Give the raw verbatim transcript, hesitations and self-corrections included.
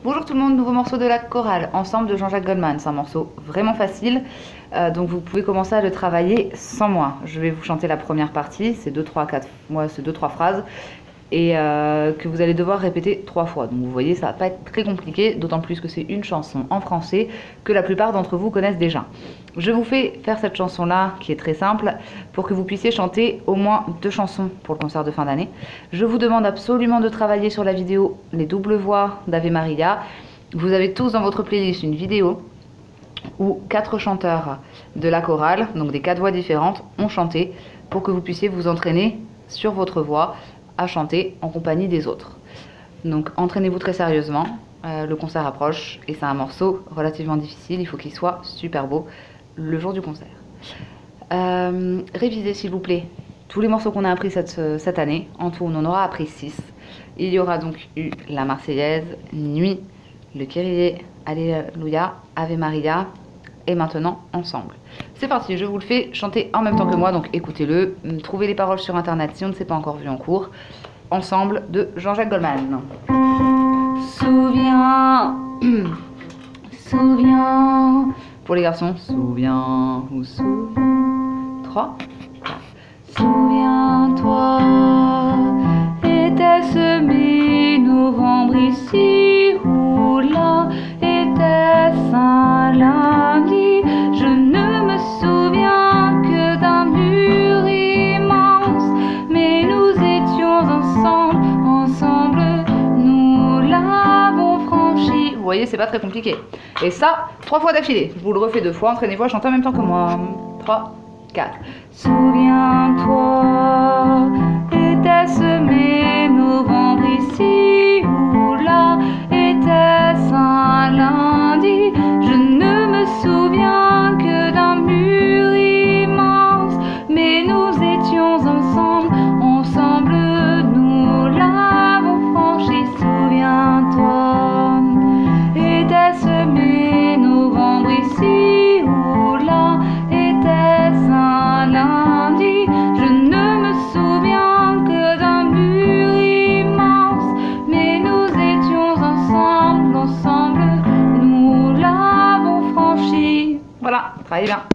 Bonjour tout le monde, nouveau morceau de la chorale, Ensemble de Jean-Jacques Goldman. C'est un morceau vraiment facile, euh, donc vous pouvez commencer à le travailler sans moi. Je vais vous chanter la première partie, c'est deux trois quatre moi c'est deux trois phrases, et euh, que vous allez devoir répéter trois fois. Donc vous voyez, ça va pas être très compliqué, d'autant plus que c'est une chanson en français que la plupart d'entre vous connaissent déjà. Je vous fais faire cette chanson-là, qui est très simple, pour que vous puissiez chanter au moins deux chansons pour le concert de fin d'année. Je vous demande absolument de travailler sur la vidéo Les doubles voix d'Ave Maria. Vous avez tous dans votre playlist une vidéo où quatre chanteurs de la chorale, donc des quatre voix différentes, ont chanté pour que vous puissiez vous entraîner sur votre voix à chanter en compagnie des autres. Donc entraînez-vous très sérieusement, euh, le concert approche et c'est un morceau relativement difficile, il faut qu'il soit super beau le jour du concert. Euh, révisez s'il vous plaît tous les morceaux qu'on a appris cette, cette année, en tout on en aura appris six. Il y aura donc eu la Marseillaise, Nuit, le Kyrie, Alléluia, Ave Maria et maintenant Ensemble. C'est parti, je vous le fais chanter en même temps que moi, donc écoutez-le, trouvez les paroles sur internet si on ne s'est pas encore vu en cours. Ensemble de Jean-Jacques Goldman. Souviens, souviens, pour les garçons, souviens ou souviens, trois, quatre. Souviens-toi, était-ce mi-novembre ici ou là, était-ce un lundi? Je ne me souviens que d'un mur immense, mais nous étions ensemble, ensemble, nous l'avons franchi. Vous voyez, c'est pas très compliqué. Et ça, trois fois d'affilée. Je vous le refais deux fois, entraînez-vous à chanter en même temps que moi. trois, quatre. Souviens-toi, était-ce mi-novembre ici ou là, était-ce un lundi? Je ne me souviens que d'un mur immense, mais nous étions ensemble, ensemble, nous l'avons franchi. Souviens-toi, était-ce mi-novembre ici ou là, était-ce un lundi? Je ne me souviens que d'un mur immense, mais nous étions ensemble, ensemble, nous l'avons franchi. Voilà, travaillez bien.